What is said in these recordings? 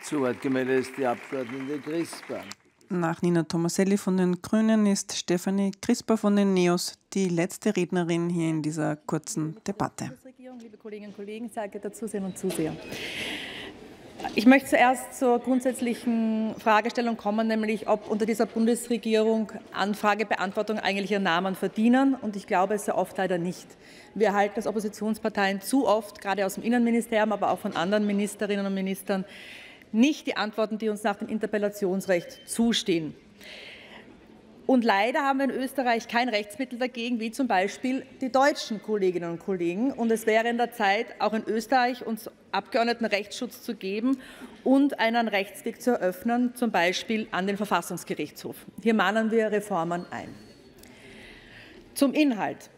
Zu Wort gemeldet ist die Abgeordnete Crisper. Nach Nina Tomaselli von den Grünen ist Stefanie Crisper von den NEOS die letzte Rednerin hier in dieser kurzen Debatte. Liebe Kolleginnen und Kollegen, sehr geehrte Zuseherinnen und Zuseher. Ich möchte zuerst zur grundsätzlichen Fragestellung kommen, nämlich ob unter dieser Bundesregierung Anfragebeantwortung eigentlich ihren Namen verdienen. Und ich glaube, sehr oft leider nicht. Wir erhalten als Oppositionsparteien zu oft, gerade aus dem Innenministerium, aber auch von anderen Ministerinnen und Ministern, nicht die Antworten, die uns nach dem Interpellationsrecht zustehen. Und leider haben wir in Österreich kein Rechtsmittel dagegen, wie zum Beispiel die deutschen Kolleginnen und Kollegen. Und es wäre in der Zeit, auch in Österreich uns Abgeordneten Rechtsschutz zu geben und einen Rechtsweg zu eröffnen, zum Beispiel an den Verfassungsgerichtshof. Hier mahnen wir Reformen ein. Zum Inhalt.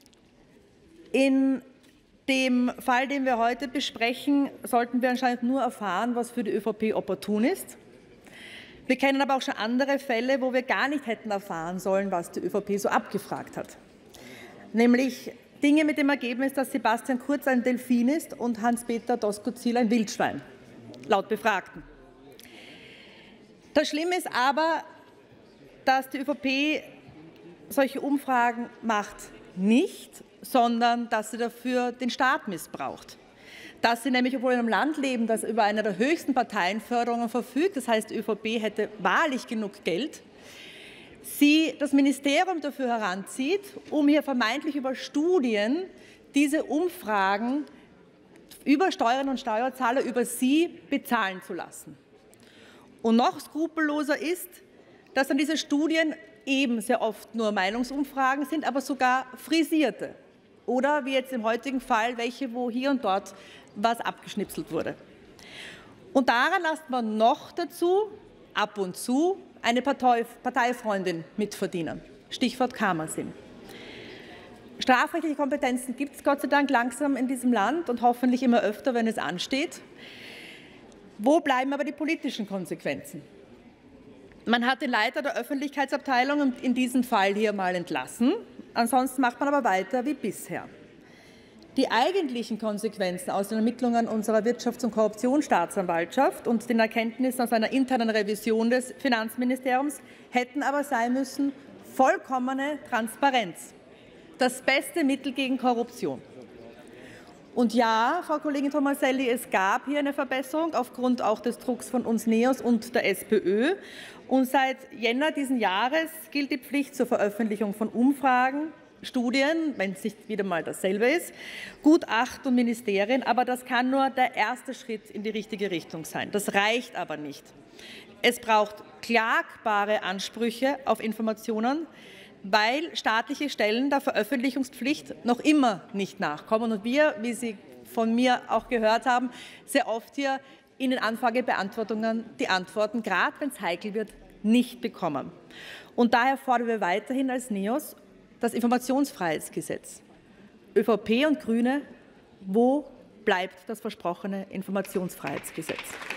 In dem Fall, den wir heute besprechen, sollten wir anscheinend nur erfahren, was für die ÖVP opportun ist. Wir kennen aber auch schon andere Fälle, wo wir gar nicht hätten erfahren sollen, was die ÖVP so abgefragt hat. Nämlich Dinge mit dem Ergebnis, dass Sebastian Kurz ein Delfin ist und Hans-Peter Doskozil ein Wildschwein, laut Befragten. Das Schlimme ist aber, dass die ÖVP solche Umfragen macht nicht, sondern dass sie dafür den Staat missbraucht. Dass sie nämlich, obwohl in einem Land leben, das über eine der höchsten Parteienförderungen verfügt, das heißt, die ÖVP hätte wahrlich genug Geld, sie das Ministerium dafür heranzieht, um hier vermeintlich über Studien diese Umfragen über Steuern und Steuerzahler, über sie bezahlen zu lassen. Und noch skrupelloser ist, dass dann diese Studien eben sehr oft nur Meinungsumfragen sind, aber sogar frisierte. Oder wie jetzt im heutigen Fall, welche, wo hier und dort was abgeschnipselt wurde. Und daran lässt man noch dazu ab und zu eine Parteifreundin mitverdienen. Stichwort Kamersin. Strafrechtliche Kompetenzen gibt es Gott sei Dank langsam in diesem Land und hoffentlich immer öfter, wenn es ansteht. Wo bleiben aber die politischen Konsequenzen? Man hat den Leiter der Öffentlichkeitsabteilung in diesem Fall hier mal entlassen. Ansonsten macht man aber weiter wie bisher. Die eigentlichen Konsequenzen aus den Ermittlungen unserer Wirtschafts- und Korruptionsstaatsanwaltschaft und den Erkenntnissen aus einer internen Revision des Finanzministeriums hätten aber sein müssen vollkommene Transparenz. Das beste Mittel gegen Korruption. Und ja, Frau Kollegin Tomaselli, es gab hier eine Verbesserung aufgrund auch des Drucks von uns NEOS und der SPÖ. Und seit Jänner diesen Jahres gilt die Pflicht zur Veröffentlichung von Umfragen, Studien, wenn es nicht wieder mal dasselbe ist, Gutachten und Ministerien. Aber das kann nur der erste Schritt in die richtige Richtung sein. Das reicht aber nicht. Es braucht klagbare Ansprüche auf Informationen, weil staatliche Stellen der Veröffentlichungspflicht noch immer nicht nachkommen. Und wir, wie Sie von mir auch gehört haben, sehr oft hier in den Anfragebeantwortungen die Antworten, gerade wenn es heikel wird, nicht bekommen. Und daher fordern wir weiterhin als NEOS das Informationsfreiheitsgesetz. ÖVP und Grüne, wo bleibt das versprochene Informationsfreiheitsgesetz?